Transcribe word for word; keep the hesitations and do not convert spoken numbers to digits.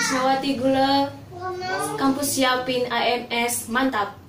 Krisnawati Gula, kampus siapin A M S, mantap.